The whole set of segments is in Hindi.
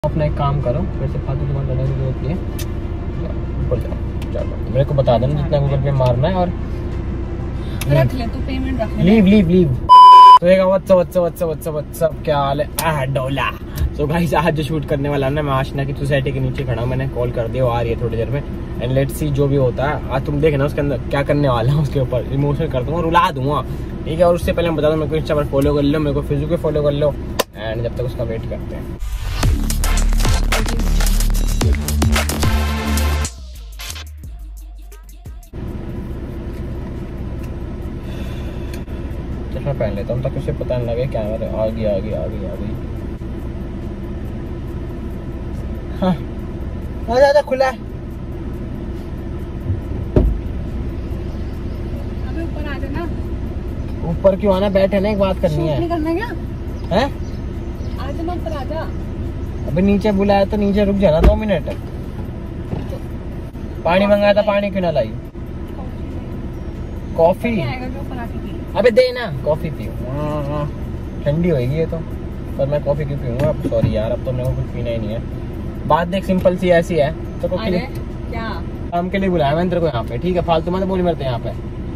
अपना एक काम करो, फिर से फालतू दुकान करने की जरूरत नहीं है। ऊपर जाओ, चलो मेरे को बता देना जितना गूगल पे मारना है और रख ले, तो पेमेंट रख ले। लीव। तो एक व्हाट्सअप क्या हाल है डोला। तो गाइस आज जो शूट करने वाला ना, मैं आशना की सोसाइटी के नीचे खड़ा हूँ, मैंने कॉल कर दिया, वो आ रही है थोड़ी देर में। एंड लेट्स सी जो भी होता है आज तुम देखना उसके अंदर क्या करने वाला है, उसके ऊपर इमोशनल कर दूंगा, रुला दूंगा, ठीक है। और उससे पहले मैं बता दूं, मेरे को इंस्टा पर फॉलो कर लो, मेरे को फेसबुक पे फॉलो कर लो। एंड जब तक उसका वेट करते हैं। चश्मा पहन लेता हूँ ताकि उसे पता नहीं लगे क्या आ गई। हाँ आजा खुला है। अबे ऊपर आ जाना। ऊपर क्यों आना, बैठे ना, एक बात करनी है। करना क्या हैं? आ जाना, ऊपर आ जा। अभी नीचे बुलाया तो नीचे रुक जाना 2 मिनट। पानी मंगाया था, पानी क्यों ना लाई? कॉफी अबे दे ना, कॉफी पियो, ठंडी होगी ये तो। पर मैं कॉफी क्यों पीऊंगा अब, सॉरी यार, अब तो मेरे को कुछ पीना ही नहीं है। बात देख सिंपल सी ऐसी है तो क्या काम के लिए बुलाया मैंने तेरे को यहाँ पे, ठीक है। फालतू मत बोली मेरे यहाँ पे।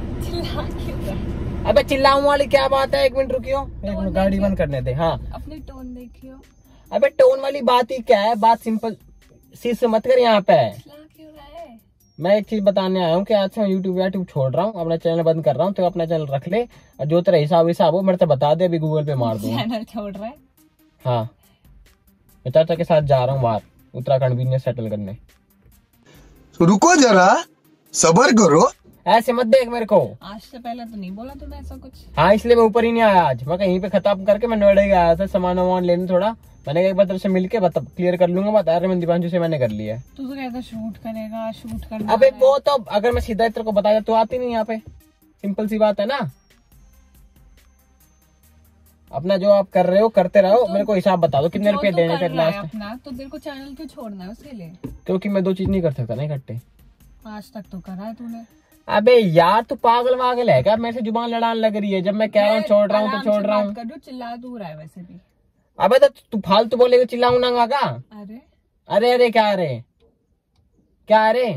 अबे चिल्लाऊं वाली क्या बात है, 1 मिनट रुकियो, एक मिनट गाड़ी बंद करने दे। हाँ अपनी टोन देखियो। अबे टोन वाली बात ही क्या है, बात सिंपल सी से मत कर यहाँ पे। मैं एक चीज बताने आया हूँ कि आज से मैं यूट्यूब छोड़ रहा हूँ, अपना चैनल बंद कर रहा हूँ। तो अपना चैनल रख ले और जो तेरा हिसाब हो मेरे से बता दे, अभी गूगल पे मार दूंगा। चैनल छोड़ रहा है? हाँ मैं चाचा के साथ जा रहा हूँ बाहर, उत्तराखंड बिजनेस सेटल करने। रुको जरा, सब्र करो। ऐसे मत देख मेरे को, आज से पहले तो नहीं बोला तूने ऐसा कुछ। हाँ इसलिए मैं ऊपर ही नहीं आया आज, मैं कहीं पे खत्म करके मैं नोएडा गया था सामान वामान लेने थोड़ा। मैंने एक बार तेरे से मिलके क्लियर कर लूंगा, बता रहे मैं दीपांशु से मैंने कर लिया है। तू तो कहता शूट करेगा, शूट करना। अबे वो तो अगर मैं सीधा तेरे को बताया तो आती नहीं यहाँ पे, सिंपल सी बात है ना। अपना जो आप कर रहे हो करते रहो, तो मेरे को हिसाब बता दो कितने रुपए देने थे लास्ट। अपना तो तेरे को चैनल क्यों छोड़ना है उसके लिए? क्योंकि मैं 2 चीज नहीं कर सकता ना इकट्ठे। आज तक तो करा है तूने। अबे यार तू पागल वागल है क्या, मेरे से जुबान लड़ाने लग रही है। जब मैं कह रहा हूँ छोड़ रहा हूँ तो छोड़ रहा हूँ। चिल्ला तू रहा है वैसे भी। अबे तो तू फालतू बोलेगा, चिल्लाऊं ना का? अरे क्या अरे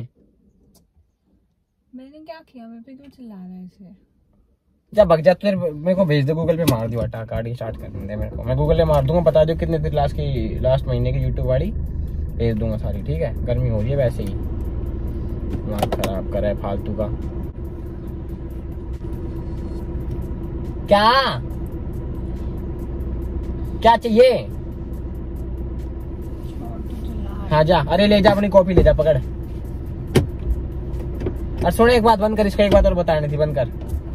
मैंने क्या किया, मेरे पे क्यों चिल्ला रहा है इसे? जा भग जा, तेरे मेरे को भेज दे, गूगल पे मार दियो, हटा गाड़ी स्टार्ट कर दे मेरे को, मैं गूगल पे मार दूंगा। बता दो कितने थे लास्ट महीने की यूट्यूब वाली, भेज दूंगा सारी, ठीक है। गर्मी हो रही है वैसे ही, दिमाग खराब कर रहा है फालतू का। क्या चाहिए? हाँ जा, अरे ले जा अपनी कॉपी ले जा, पकड़। और सुन एक बात, बंद कर इसका, एक बात और बतानी थी, बंद कर।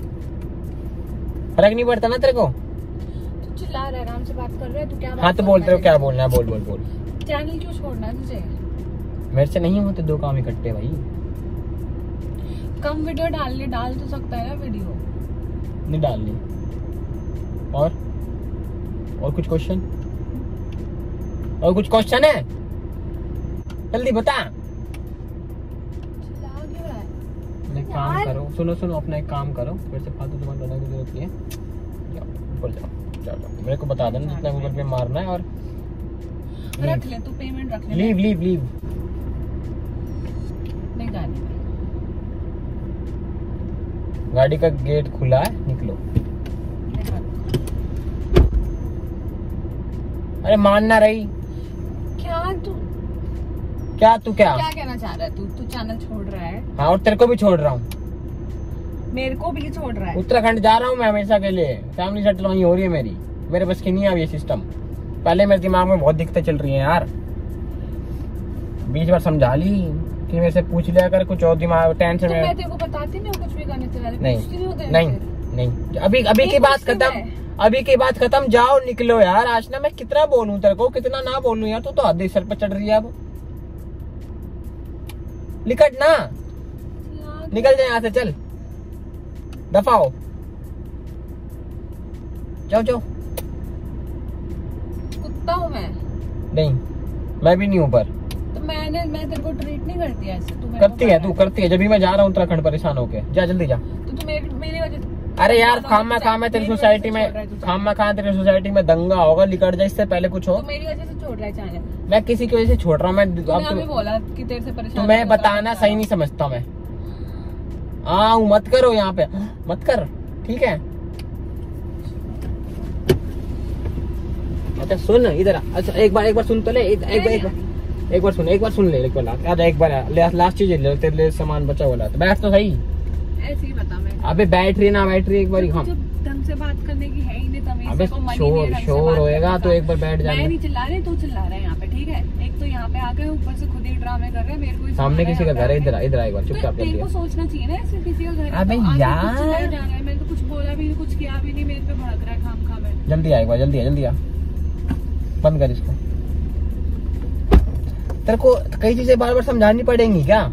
फर्क नहीं पड़ता ना तेरे को? तू चिल्ला रहा है, आराम से बात कर रहे हैं, तू क्या बात? हाँ तो बोलते हो, क्या बोलना है, बोल। चैनल क्यों छोड़ना है तुझे? मेरे से नहीं होते 2 काम इकट्ठे भाई। कम वीडियो डाल तो सकता है ना वीडियो। नहीं डालनी। और कुछ क्वेश्चन? और कुछ क्वेश्चन है? जल्दी बता। एक काम करो, सुनो अपना एक काम करो, फिर से फालतू दुकान करने की जरूरत नहीं है। ऊपर जाओ, चलो मेरे को बता देना जितना गूगल पे मारना है और रख ले, तू पेमेंट रख ले। लीव। नहीं गाड़ी में। गाड़ी का गेट खुला है, निकलो। अरे मानना रही तू क्या कहना चाह रहा है? तू चैनल छोड़ रहा है? हाँ और तेरे को भी छोड़ रहा हूँ। मेरे को भी छोड़ रहा है? उत्तराखंड जा रहा हूँ मैं हमेशा के लिए, फैमिली सेटल वहीं हो रही है मेरी। मेरे बस की नहीं है ये सिस्टम। पहले मेरे दिमाग में बहुत दिक्कतें चल रही हैं यार, 20 बार समझा ली कि मेरे से पूछ लिया कर कुछ और, दिमाग टेंशन में। मैं तेरे को बताती नहीं हूँ कुछ भी करने से पहले? नहीं अभी की बात खत्म, अभी की बात खत्म, जाओ निकलो यार। आशना मैं कितना बोलूं तेरे को, कितना ना बोलूं यार, तू तो हद सर पर चढ़ रही है। अब निकट ना, निकल जाए यहाँ से, चल दफा हो, जाओ। कुत्ता हूँ मैं? नहीं मैं भी नहीं हूँ, पर तो मैं तेरे को ट्रीट नहीं करती ऐसे। तू करती है जब भी मैं जा रहा हूँ उत्तराखंड परेशान होके। जा जल्दी जा। तो तू मेरी वजह अरे यार खामा तेरी सोसाइटी में तेरी सोसाइटी में दंगा होगा, निकट जाए इससे पहले कुछ हो। तो मेरी वजह से छोड़ रहा है चैनल। मैं किसी की वजह से छोड़ रहा हूँ। मैं अभी बोला कि तेरे से परेशान। तो मैं बताना सही नहीं समझता मैं। हाँ मत करो यहाँ पे, मत कर, ठीक है। अच्छा सुन इधर, अच्छा एक बार सुन तो ले, एक बार सुन एक बार लास्ट चीज ले, तेरे लिए सामान बचा हुआ था। बैठ तो सही, ऐसे ही बता। मैं अबे बैटरी ना बैटरी एक बार हम ढंग से बात करने की है ही नहीं तमीज। अबे शोर होएगा तो एक बार बैठ जा। मैं नहीं चिल्ला रही, तू चिल्ला रहा है यहाँ पे, ठीक है। एक तो यहाँ पे आ गए, ऊपर से खुद ही ड्रामे कर रहे हैं। मेरे को सामने किसी का घर है, इधर एक बार चुपचाप तेरे को सोचना चाहिए ना, ऐसे किसी का घर है। अबे यार मैंने तो कुछ बोला भी नहीं, कुछ किया भी नहीं, मेरे पे भड़क रहा है खाम में। जल्दी आ एक बार, जल्दी आ, बंद कर इसको। तेरे को कई चीजें बार बार समझानी पड़ेंगी क्या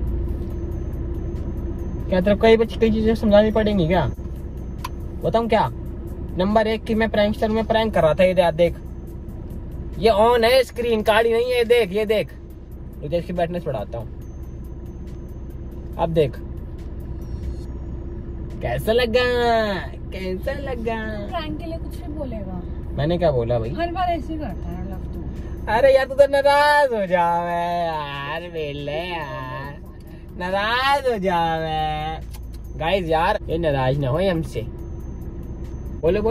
तेरे को कई चीजें समझानी पड़ेंगी क्या? बताऊं क्या? नंबर 1 की मैं प्रैंकस्टर में प्रैंक कर रहा था। ये देख, ये ऑन है, स्क्रीन काली नहीं है। ये देख तुझे इसकी ब्राइटनेस बढ़ाता हूँ। अब देख कैसा लगा प्रैंक के लिए कुछ भी बोलेगा। मैंने क्या बोला भाई? हर बार ऐसे ही करता है लव तू। अरे यार तू तो नाराज हो जावे यार, बेले यार नाराज हो जावे। गाइस यार ये नाराज ना हो हमसे। बोलो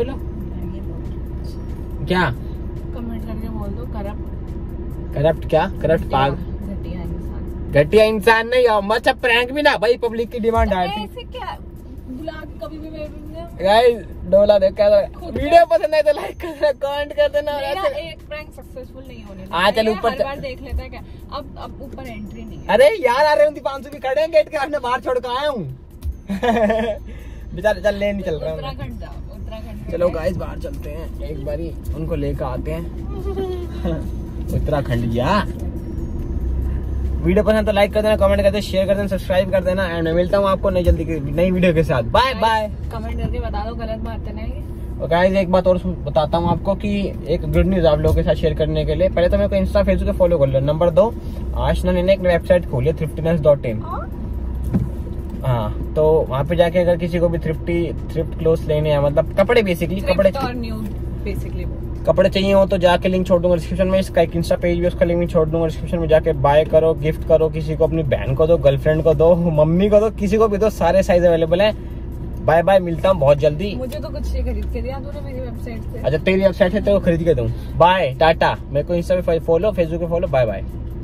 क्या? कमेंट करके बोल दो करप्ट क्या? करप्ट पाग घटिया इंसान नहीं हो। अच्छा प्रैंक भी ना भाई, पब्लिक की डिमांड आती। ऐसे क्या बुला के कभी भी गाइस डोला देख के वीडियो पसंद आए तो लाइक कर देना, कमेंट कर देना। और ऐसे एक प्रैंक सक्सेसफुल नहीं होने आ चल ऊपर हर बार देख लेता है क्या? अब ऊपर एंट्री नहीं है। अरे यार आ रहे हैं 500 भी खड़े हैं गेट के, आपने बाहर छोड़ के आया हूँ। बेचारे चल ले नहीं चल रहा। उत्तराखंड जाओ, उत्तराखंड। चलो गाइस बाहर चलते हैं, एक बारी उनको लेकर आते हैं उत्तराखंड। जा वीडियो पसंद तो लाइक कर देना, कमेंट कर देना, शेयर कर देना, सब्सक्राइब कर देना। एंड मैं मिलता हूँ आपको नई वीडियो के साथ। Bye bye. कमेंट करके बता दो गलत बात है नहीं। और गाइस एक बात और बताता हूँ आपको कि एक गुड न्यूज आप लोगों के साथ शेयर करने के लिए। पहले तो मेरे को इंस्टा फेसबुक फॉलो कर लो। नंबर 2 आशना ने एक वेबसाइट खोली है thriftiness.in। हाँ तो वहाँ पे जाके अगर किसी को भी थ्रिफ्ट क्लोथ्स लेने हैं, मतलब कपड़े बेसिकली कपड़े चाहिए हो तो जाके लिंक छोड़ दूंगा डिस्क्रिप्शन में। इसका एक इंस्टा पेज भी, उसका लिंक भी छोड़ दूंगा डिस्क्रिप्शन में। जाके बाय करो, गिफ्ट करो, किसी को अपनी बहन को दो, गर्लफ्रेंड को दो, मम्मी को दो, किसी को भी दो। सारे साइज अवेलेबल है। बाय बाय, मिलता हूँ बहुत जल्दी। मुझे तो कुछ नहीं खरीद के दिया तूने मेरी वेबसाइट से। अच्छा तेरी वेबसाइट है तो खरीद के दूँ। Bye tata. मेरे को इंस्टा पे फॉलो, फेसबुक पे फॉलो। Bye bye.